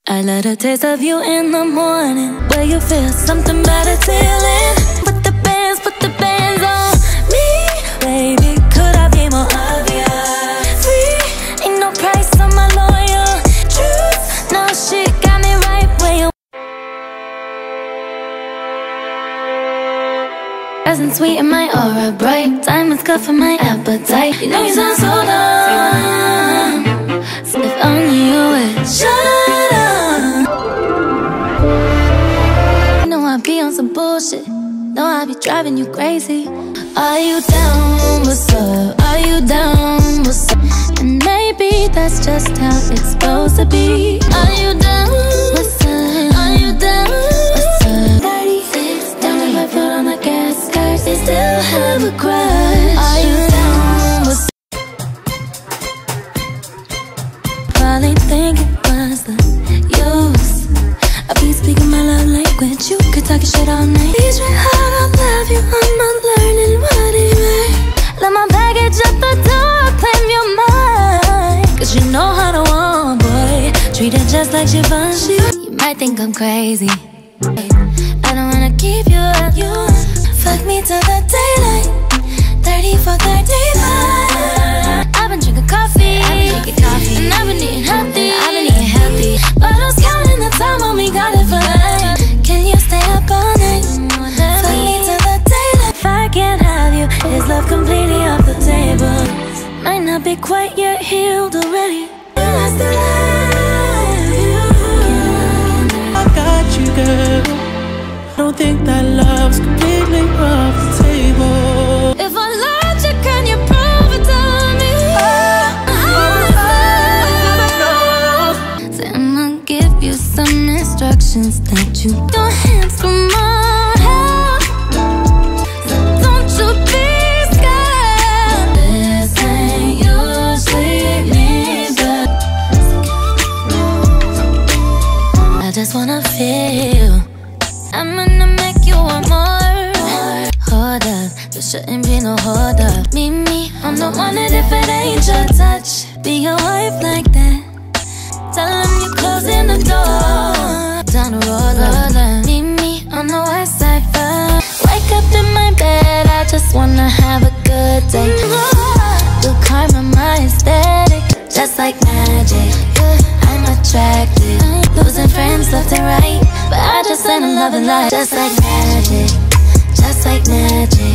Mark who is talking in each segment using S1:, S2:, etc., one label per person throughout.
S1: I love the taste of you in the morning, where you feel something about a feeling. Put the bands on me, baby. Could I be more obvious? Free, ain't no price on my loyal truth. No shit got me right where you. Present sweet in my aura bright, diamonds good for my appetite. You know you sound so dumb, so if only you would shut up. You know I be on some bullshit, know I be driving you crazy. Are you down? What's up? Are you down? What's up? And maybe that's just how it's supposed to be. Are you down? What's up? Are you down? What's up? 36 down with my foot on the gas. They still have a crush. Are you down? What's up? Probably think it was the use. I be speaking my love language. You could talk your shit all night. Teach me how to love you. I'm not learning what it means. Let my baggage at the door, claim your mind. Cause you know how to want, boy. Treat it just like Givenchy. You might think I'm crazy, I don't wanna keep you up. You fuck me till the daylight. 30 for 35. I've been drinking coffee, and I've been eating healthy. But I was counting the time when we got it for life. Can you stay up all night? Fuck me till the daylight. If I can't have you, is love completely off the table? Might not be quite yet healed already. I still love you.
S2: I got you, girl. I don't think that love's completely off the table.
S1: If I loved you, can you prove it to me? So I'ma give you some instructions that you don't hands from my help. So don't you be scared. This ain't usually me, but I just wanna feel. I'm gonna make you want more. Hold up, there shouldn't be no hold up. Meet me, I'm the one that if it ain't your touch, be your wife like that. Tell them you're closing the door. Down the road, meet me on the west side first. Wake up in my bed, I just wanna have a good day. The karma, my aesthetic, just like magic. I'm attracted, losing friends left and right, but I just end up loving life. Just like magic, just like magic.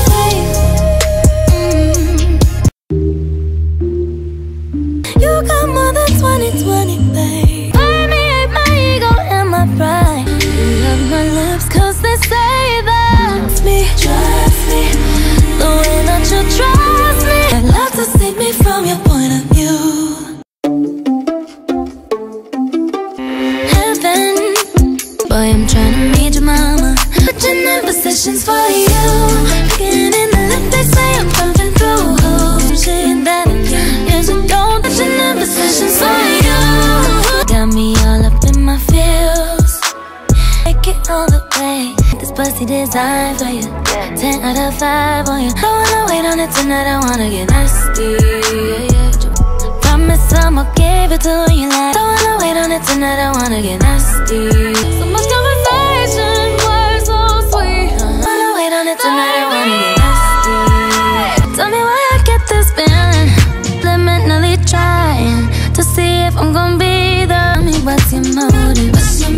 S1: You got more than 20/20, babe. Permeate my ego and my pride. You love my lips cause they say that. Trust me, the way that you trust me. I'd love to save me from your point of view. Boy, I'm tryna meet your mama, but you never positions for you. Looking in the lip, they say I'm pumping through. Shit that yes, I don't. But you never positions for you. Got me all up in my feels. Take it all the way. This pussy designed for you. 10 out of 5 on you. Don't wanna wait on it tonight. I wanna get nasty. Promise I'ma give it to you like. Don't wanna wait on it tonight. I wanna get nasty. So much conversation, words so sweet. Wanna wait on it tonight, I wanna get nasty. Tell me why I get this feeling, liminally trying to see if I'm gon' be there. Tell me what's your motive?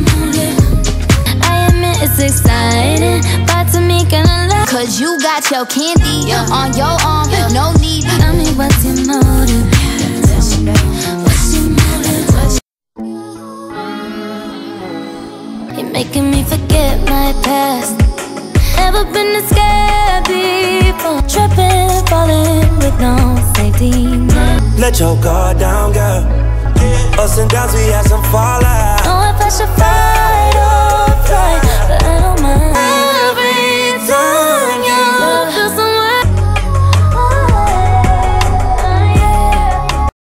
S1: I admit it's exciting, but to me kinda like,
S3: cause you got your candy on your arm, no need.
S1: Tell me what's your motive? You're making me forget my past. Never been this scared before. Tripping, falling with no safety net.
S4: Let your guard down, girl. Ups and downs, we had some fallout.
S1: Know if I should